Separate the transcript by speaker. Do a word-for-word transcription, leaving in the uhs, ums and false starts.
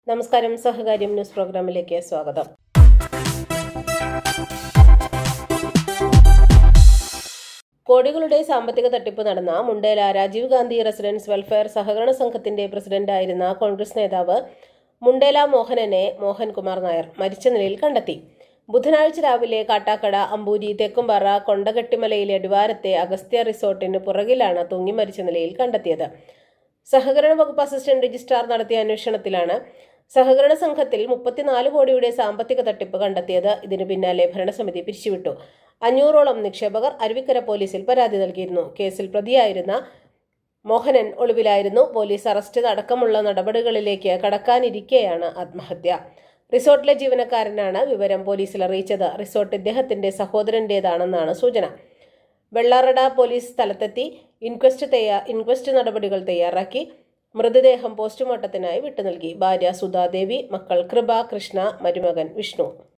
Speaker 1: നമസ്കാരം. സഹകാര്യം ന്യൂസ് പ്രോഗ്രാമിലേക്ക് സ്വാഗതം. കോടികളുടെ സാമ്പത്തിക തട്ടിപ്പ് നടന്ന മുണ്ടേല രാജീവ് ഗാന്ധി റെസിഡൻസ് വെൽഫെയർ സഹകരണ സംഘത്തിന്റെ പ്രസിഡന്റായിരുന്ന കോൺഗ്രസ് നേതാവ് മുണ്ടേല മോഹനനെ മോഹൻകുമാർ നായർ മരിച്ച നിലയിൽ കണ്ടെത്തി. ബുധനാഴ്ച രാവിലെ കാട്ടാക്കട അമ്പൂരി തെക്കുംപാറ കൊണ്ടകെട്ടിമലയിലെ അടിവാരത്തെ അഗസ്ത്യ റിസോർട്ടിന് പുറകിലാണ് തൂങ്ങി മരിച്ച നിലയിൽ കണ്ടെത്തിയത്. സഹകരണ വകുപ്പ് അസിസ്റ്റന്റ് രജിസ്ട്രാർ നടത്തിയ അന്വേഷണത്തിലാണ് സഹകരണ സംഘത്തിൽ മുപ്പത്തിനാല് കോടിയുടെ സാമ്പത്തിക തട്ടിപ്പ് കണ്ടെത്തിയത്. ഇതിനു പിന്നാലെ ഭരണസമിതി പിരിച്ചുവിട്ടു. അഞ്ഞൂറോളം നിക്ഷേപകർ അരുവിക്കര പോലീസിൽ പരാതി നൽകിയിരുന്നു. കേസിൽ പ്രതിയായിരുന്ന മോഹനൻ ഒളിവിലായിരുന്നു. പോലീസ് അറസ്റ്റ് അടക്കമുള്ള നടപടികളിലേക്ക് കടക്കാനിരിക്കെയാണ് ആത്മഹത്യ. റിസോർട്ടിലെ ജീവനക്കാരനാണ് വിവരം പോലീസിൽ അറിയിച്ചത്. റിസോർട്ട് ഇദ്ദേഹത്തിന്റെ സഹോദരന്റേതാണെന്നാണ് സൂചന. വെള്ളാറട പോലീസ് സ്ഥലത്തെത്തി ഇൻക്വസ്റ്റ് തയ്യാ ഇൻക്വസ്റ്റ് നടപടികൾ തയ്യാറാക്കി. മൃതദേഹം പോസ്റ്റ്മോർട്ടത്തിനായി വിട്ടുനൽകി. ഭാര്യ സുധാദേവി, മക്കൾ കൃപ, കൃഷ്ണ, മരുമകൻ വിഷ്ണു.